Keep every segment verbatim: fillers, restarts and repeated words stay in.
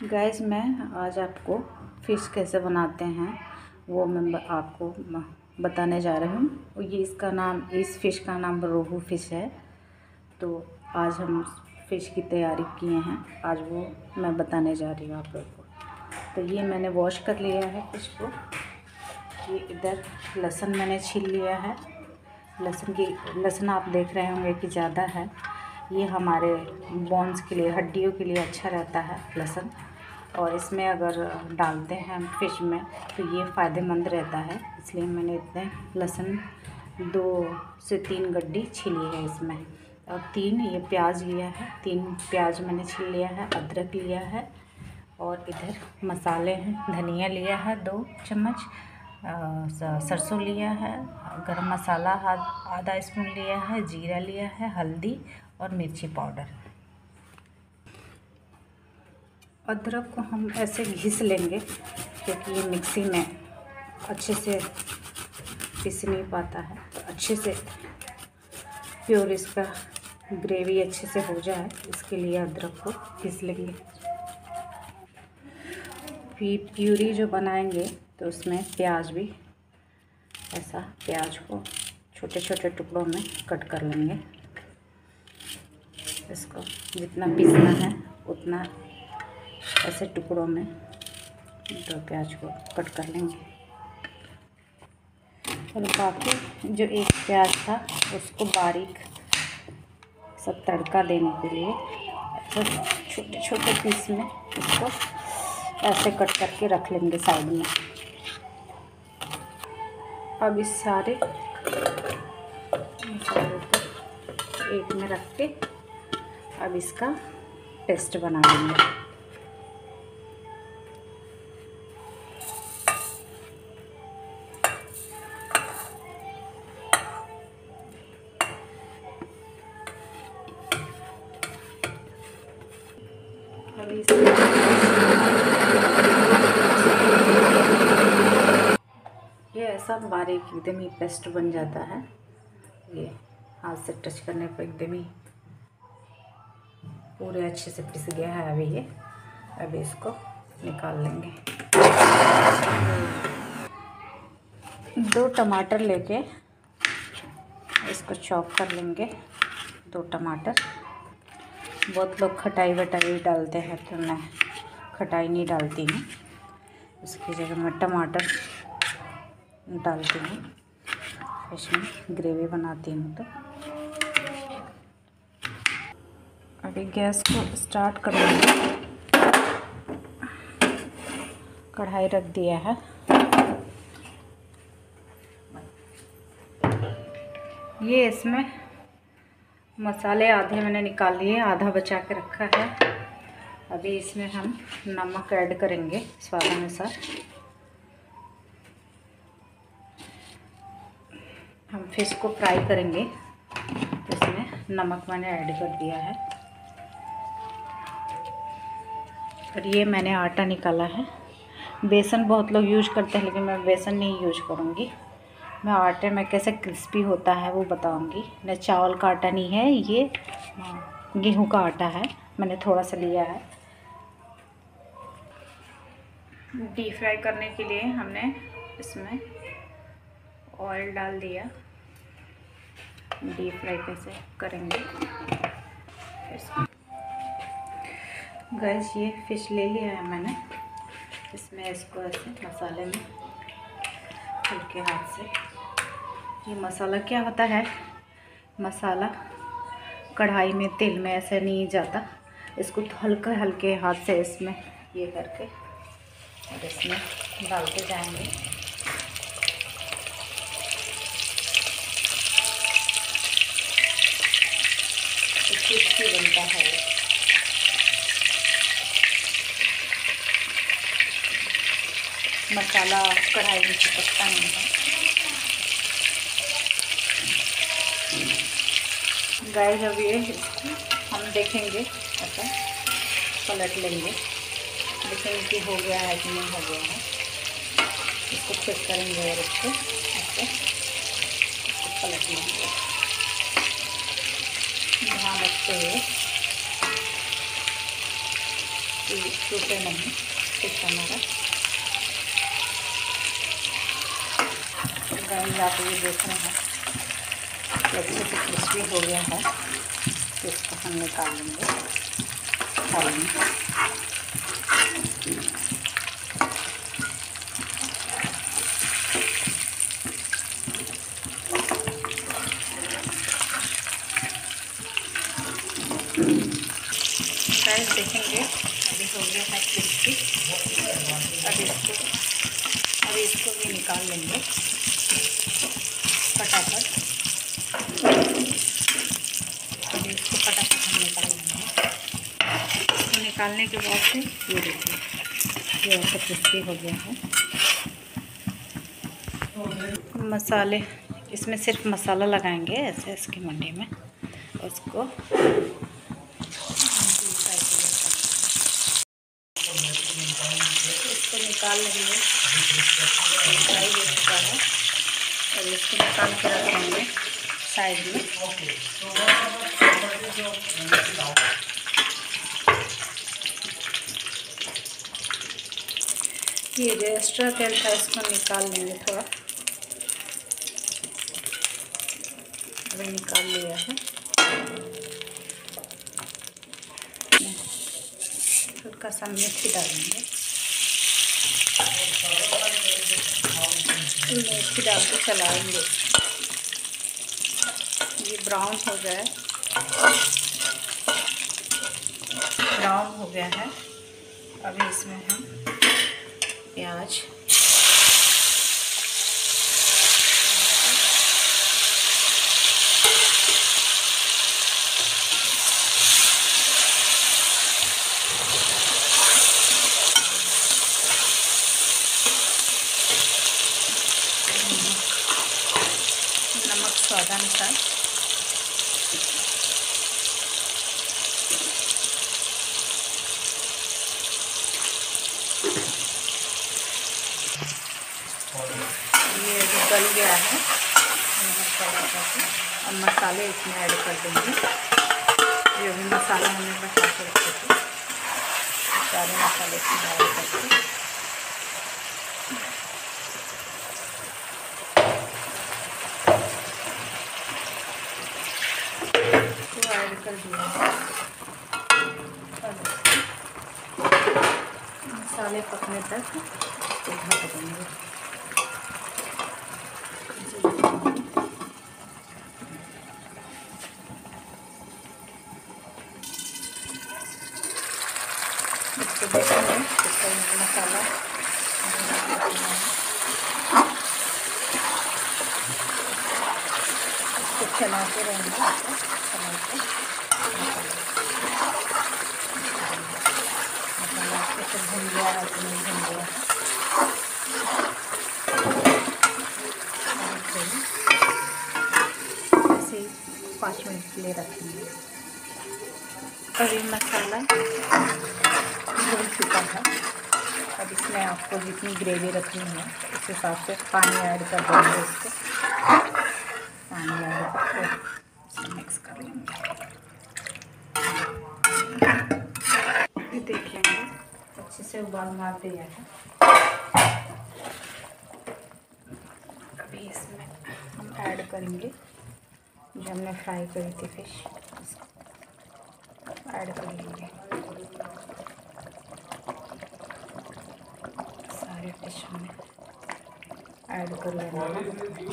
Gas मैं आज आपको फ़िश कैसे बनाते हैं वो मैं आपको बताने जा रही हूँ। ये इसका नाम इस फ़िश का नाम रोहू फ़िश है। तो आज हम फ़िश की तैयारी किए हैं, आज वो मैं बताने जा रही हूँ आप लोग को। तो ये मैंने वॉश कर लिया है फ़िश को। ये इधर लहसुन मैंने छील लिया है। लहसुन की लहसुन आप देख रहे होंगे कि ज़्यादा है। ये हमारे बोन्स के लिए, हड्डियों के लिए अच्छा रहता है लहसुन। और इसमें अगर डालते हैं हम फ़िश में तो ये फ़ायदेमंद रहता है, इसलिए मैंने इतने लहसुन दो से तीन गड्डी छीली है इसमें। और तीन ये प्याज लिया है, तीन प्याज मैंने छील लिया है। अदरक लिया है और इधर मसाले हैं। धनिया लिया है दो चम्मच, सरसों लिया है, गरम मसाला आधा स्पून लिया है, जीरा लिया है, हल्दी और मिर्ची पाउडर। अदरक को हम ऐसे घिस लेंगे क्योंकि ये मिक्सी में अच्छे से पीस नहीं पाता है। तो अच्छे से प्योर इसका ग्रेवी अच्छे से हो जाए, इसके लिए अदरक को घिस लेंगे। प्यूरी जो बनाएंगे तो उसमें प्याज भी ऐसा प्याज को छोटे छोटे टुकड़ों में कट कर लेंगे। इसको जितना पीसना है उतना ऐसे टुकड़ों में दो प्याज को कट कर लेंगे। और बाकी जो एक प्याज था उसको बारीक सब तड़का देने के लिए ऐसे छोटे छोटे पीस में इसको ऐसे कट करके रख लेंगे साइड में। अब इस सारे मसालों को एक में रख के अब इसका पेस्ट बना लेंगे। अभी ये ऐसा बारीक एकदम ही पेस्ट बन जाता है। ये हाथ से टच करने पर एकदम ही पूरे अच्छे से पिस गया है। अभी ये अभी इसको निकाल लेंगे। दो टमाटर लेके इसको चॉप कर लेंगे। दो टमाटर, बहुत लोग खटाई वटाई डालते हैं तो मैं खटाई नहीं डालती हूँ, उसकी जगह मैं टमाटर डालती हूँ। इसमें ग्रेवी बनाती हूँ। तो अभी गैस को स्टार्ट करेंगे। कढ़ाई रख दिया है। ये इसमें मसाले आधे मैंने निकाल लिए, आधा बचा के रखा है। अभी इसमें हम नमक ऐड करेंगे स्वाद अनुसार। हम फिश को फ्राई करेंगे तो इसमें नमक मैंने ऐड कर दिया है। और ये मैंने आटा निकाला है। बेसन बहुत लोग यूज करते हैं लेकिन मैं बेसन नहीं यूज करूँगी। मैं आटे में कैसे क्रिस्पी होता है वो बताऊंगी। न चावल का आटा नहीं है, ये गेहूं का आटा है, मैंने थोड़ा सा लिया है। डीप फ्राई करने के लिए हमने इसमें ऑयल डाल दिया। डीप फ्राई कैसे करेंगे गैस, ये फ़िश ले लिया है मैंने। इसमें इसको ऐसे मसाले में हल्के हाथ से, ये मसाला क्या होता है, मसाला कढ़ाई में तेल में ऐसे नहीं जाता। इसको तो हल्के हल्के हाथ से इसमें ये करके और इसमें डालते जाएंगे। क्रिस्पी बनता है। मसाला कढ़ाई में चिपकता नहीं है। गाइस अब ये हम देखेंगे, ऐसा पलट लेंगे, देखेंगे कि हो गया है कि नहीं हो गया है। इसको चेक करेंगे और इसको ऐसे पलट लेंगे। ध्यान रखते हुए कि टूटे नहीं फिश हमारा। गाइस आप ये देख रहे हैं कि अच्छे से क्रिस्पी हो गया है, तो इसको हम निकाल लेंगे थाली में। गाइस देखेंगे अभी हो गया है क्रिस्पी। अब इसको अभी इसको भी निकाल लेंगे फटाफट। अभी इसको फटाफट हम निकाल लेंगे। इसको निकालने के बाद से ये देखिए ये ऐसा क्रिस्पी हो गया है। मसाले इसमें सिर्फ मसाला लगाएंगे ऐसे इसकी मंडी में। उसको इसको निकाल लेंगे, फ्राई हो चुका है। और इसको निकाल के रखेंगे साइड में। ये जो एक्स्ट्रा तेल था इसको निकाल लेंगे थोड़ा। अभी निकाल लिया है। हल्का सा मेथी डालेंगे, मेथी डाल के चलाएंगे। ये ब्राउन हो जाए, ब्राउन हो गया है। अभी इसमें हम प्याज नमक स्वादानुसार, ये गल गया है अब मसाले इसमें ऐड कर देंगे। जो भी मसाले हमने बचा के रखे थे सारे मसाले इसमें ऐड करके तो ऐड कर दिया है। मसाले पकने तक इसको ढक देंगे। इसको देखेंगे इसका मसाला इसको चलाते रहेंगे। चलाते मसाला अच्छे से भून गया है कि नहीं भून गया है। ऐसे ही पाँच मिनट के लिए रखेंगे। और ये मसाला भून चुका है। अब इसमें आपको जितनी ग्रेवी रखनी है उस हिसाब से पानी ऐड कर देंगे। इसको पानी ऐड करके इसे मिक्स कर लेंगे। ये देखेंगे अच्छे से उबाल मार दिया है। अभी इसमें हम ऐड करेंगे जो हमने फ्राई करी थी फिश, ऐड कर लेंगे सारे फिश में ऐड कर लेना है।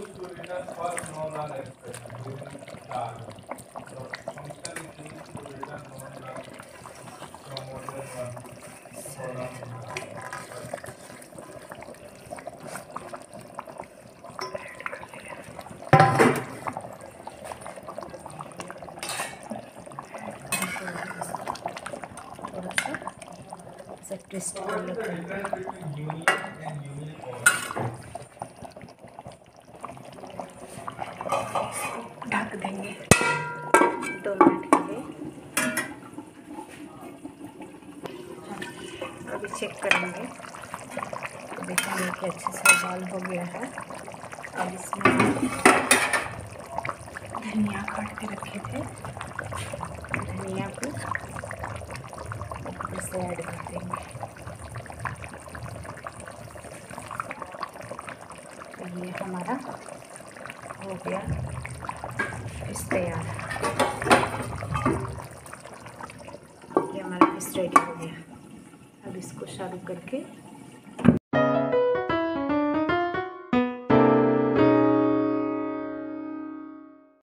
थोड़ा सा ऐसे ट्विस्ट कर लेते हैं। ढक देंगे दो मिनट के लिए। अभी चेक करेंगे तो देखेंगे कि अच्छे से उबाल हो गया है। अब इसमें धनिया काट के रखे थे, धनिया को ऊपर से ऐड कर और ये हमारा हो गया फिश तैयार। ये हमारा फिश रेडी हो गया। अब इसको चालू करके